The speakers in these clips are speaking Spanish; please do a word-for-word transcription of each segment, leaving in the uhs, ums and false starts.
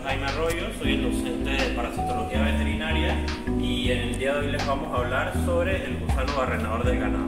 Jaime Arroyo, soy el docente de parasitología veterinaria y en el día de hoy les vamos a hablar sobre el gusano barrenador del ganado.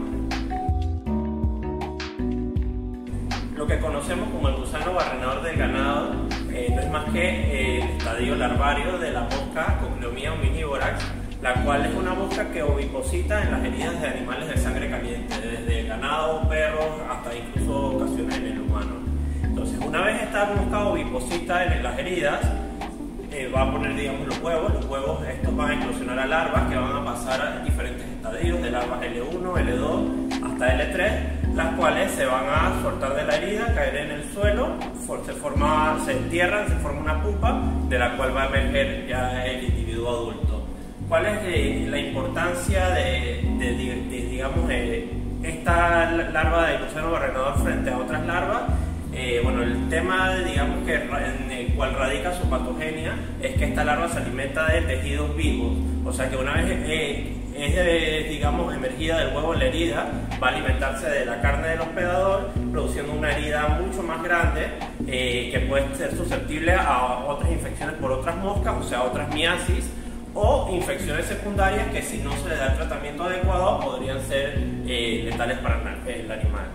Lo que conocemos como el gusano barrenador del ganado eh, no es más que eh, el estadio larvario de la mosca Cochleomia omnivorax, la cual es una mosca que oviposita en las heridas de animales de sangre caliente, desde ganado, perros, hasta incluso ocasiones en el humano. Entonces, una vez esta mosca oviposita en las heridas, eh, va a poner, digamos, los huevos. Los huevos estos van a eclosionar a larvas que van a pasar a diferentes estadios, de larvas L uno, L dos hasta L tres, las cuales se van a soltar de la herida, caer en el suelo, se, forma, se entierran, se forma una pupa, de la cual va a emerger ya el individuo adulto. ¿Cuál es eh, la importancia de, de, de, de digamos, de esta larva de gusano barrenador frente a otras larvas? Eh, bueno, el tema, digamos, que en el cual radica su patogenia es que esta larva se alimenta de tejidos vivos, o sea que una vez eh, es, eh, digamos, emergida del huevo en la herida, va a alimentarse de la carne del hospedador, produciendo una herida mucho más grande eh, que puede ser susceptible a otras infecciones por otras moscas, o sea, otras miasis, o infecciones secundarias que, si no se le da el tratamiento adecuado, podrían ser eh, letales para el animal.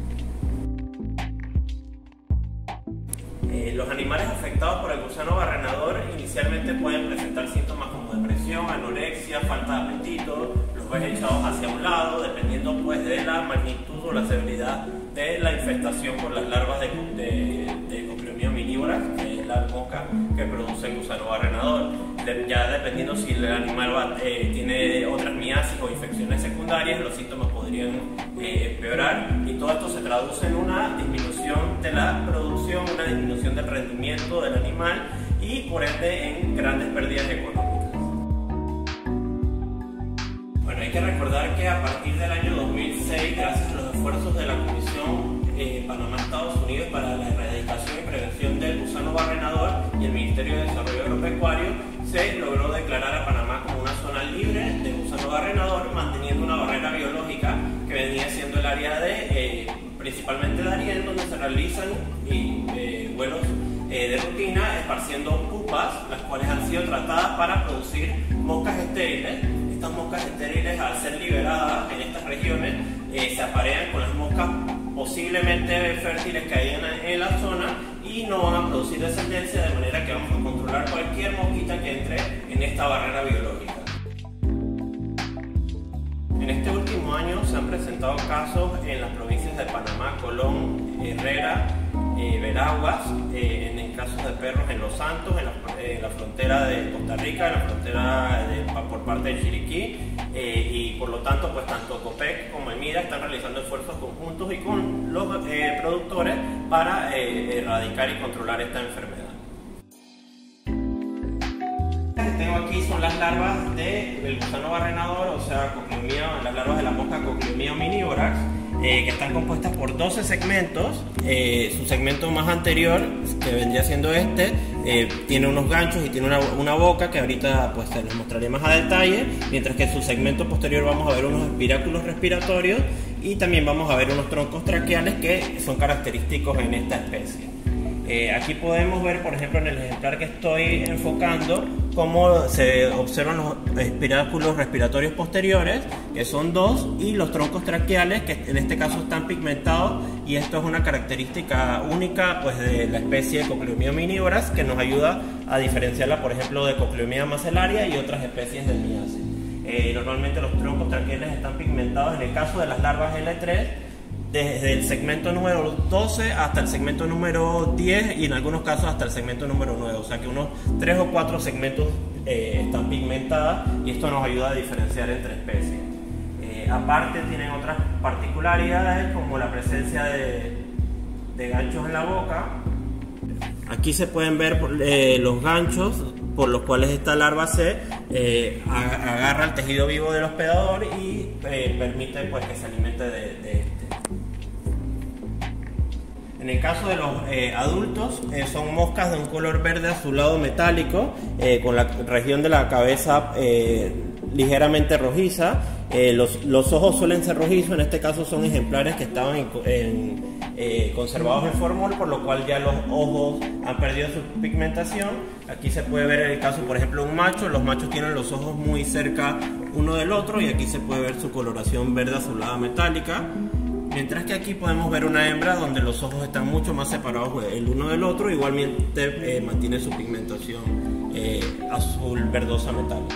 Eh, los animales afectados por el gusano barrenador inicialmente pueden presentar síntomas como depresión, anorexia, falta de apetito, los ves echados hacia un lado, dependiendo pues de la magnitud o la severidad de la infestación por las larvas de, de, de Cochleomia omnivorax, que es la mosca que produce el gusano barrenador. De, ya dependiendo si el animal va, eh, tiene otras miasis o infecciones secundarias, los síntomas podrían eh, empeorar, y todo esto se traduce en una disminución de la producción, una disminución del rendimiento del animal y por ende en grandes pérdidas económicas. Bueno, hay que recordar que a partir del año dos mil seis, gracias a los esfuerzos de la Comisión eh, Panamá-Estados Unidos para la erradicación y prevención del gusano barrenador y el Ministerio de Desarrollo Agropecuario, se logró declarar a Panamá como una zona libre de gusano barrenador, manteniendo una barrera biológica que venía siendo el área de, eh, principalmente de Darién, donde se realizan y, eh, vuelos eh, de rutina esparciendo pupas, las cuales han sido tratadas para producir moscas estériles. Estas moscas estériles, al ser liberadas en estas regiones, eh, se aparean con las moscas posiblemente fértiles que hay en, en la zona y no van a producir descendencia, de manera que vamos a controlar cualquier mosquita que entre en esta barrera biológica. En este último año se han presentado casos en las provincias de Panamá, Colón, Herrera, eh, Veraguas, eh, en el caso de perros en Los Santos, en la, eh, la frontera de Costa Rica, en la frontera de, por parte de Chiriquí, eh, y por lo tanto pues tanto COPEC como el MIDA están realizando esfuerzos conjuntos y con los eh, productores para eh, erradicar y controlar esta enfermedad. Las que tengo aquí son las larvas del gusano barrenador, o sea, Cochleomia, las larvas de la mosca Cochleomia omnivorax, eh, que están compuestas por doce segmentos. Eh, su segmento más anterior, que vendría siendo este, eh, tiene unos ganchos y tiene una, una boca que ahorita pues se les mostraré más a detalle, mientras que en su segmento posterior vamos a ver unos espiráculos respiratorios y también vamos a ver unos troncos traqueales que son característicos en esta especie. Eh, aquí podemos ver, por ejemplo, en el ejemplar que estoy enfocando, cómo se observan los espiráculos respiratorios posteriores, que son dos, y los troncos traqueales, que en este caso están pigmentados, y esto es una característica única pues, de la especie de Cochleomia omnivorax, que nos ayuda a diferenciarla, por ejemplo, de Cochleomia macellaria y otras especies de miasis. Eh, normalmente los troncos traqueales están pigmentados, en el caso de las larvas L tres, desde el segmento número doce hasta el segmento número diez y en algunos casos hasta el segmento número nueve, o sea que unos tres o cuatro segmentos eh, están pigmentadas, y esto nos ayuda a diferenciar entre especies. Eh, aparte tienen otras particularidades como la presencia de, de ganchos en la boca. Aquí se pueden ver eh, los ganchos por los cuales esta larva se eh, agarra el tejido vivo del hospedador y eh, permite pues, que se alimente de, de este. En el caso de los eh, adultos, eh, son moscas de un color verde azulado metálico, eh, con la región de la cabeza eh, ligeramente rojiza. Eh, los, los ojos suelen ser rojizos, en este caso son ejemplares que estaban en, en, eh, conservados en formol, por lo cual ya los ojos han perdido su pigmentación. Aquí se puede ver el caso, por ejemplo, de un macho. Los machos tienen los ojos muy cerca uno del otro y aquí se puede ver su coloración verde azulada metálica. Mientras que aquí podemos ver una hembra donde los ojos están mucho más separados el uno del otro, igualmente eh, mantiene su pigmentación eh, azul verdosa metálica.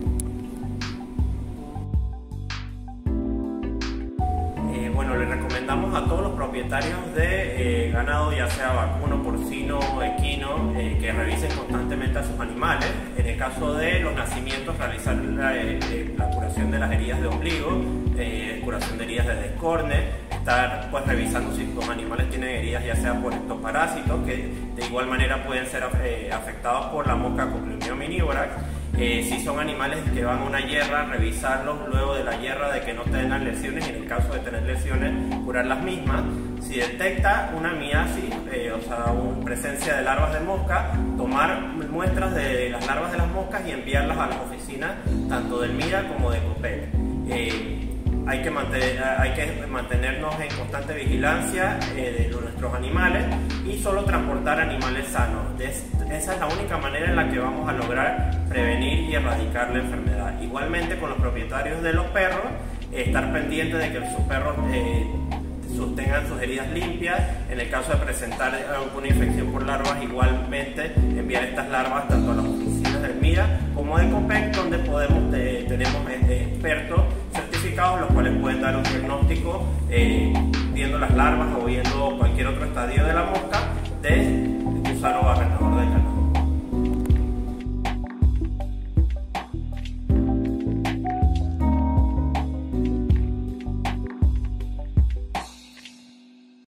Eh, bueno, le recomendamos a todos los propietarios de eh, ganado, ya sea vacuno, porcino, equino, eh, que revisen constantemente a sus animales. En el caso de los nacimientos, realizar la, eh, la curación de las heridas de ombligo, eh, curación de heridas de descorne, estar pues revisando si los animales tienen heridas ya sea por ectoparásitos, que de igual manera pueden ser eh, afectados por la mosca Coclumio minivorax. Eh, si son animales que van a una hierra, revisarlos luego de la hierra de que no tengan lesiones, y en el caso de tener lesiones, curar las mismas. Si detecta una miasis, eh, o sea, una presencia de larvas de mosca, tomar muestras de las larvas de las moscas y enviarlas a las oficinas tanto del MIRA como de COPEC. Eh, Hay que, mantener, hay que mantenernos en constante vigilancia eh, de nuestros animales y solo transportar animales sanos. Es, esa es la única manera en la que vamos a lograr prevenir y erradicar la enfermedad. Igualmente con los propietarios de los perros, eh, estar pendientes de que sus perros eh, sostengan sus heridas limpias. En el caso de presentar alguna infección por larvas, igualmente enviar estas larvas tanto a las oficinas del MIRA como de COPEC, donde podemos, eh, tenemos eh, expertos certificados los cuales pueden dar un diagnóstico eh, viendo las larvas o viendo cualquier otro estadio de la mosca de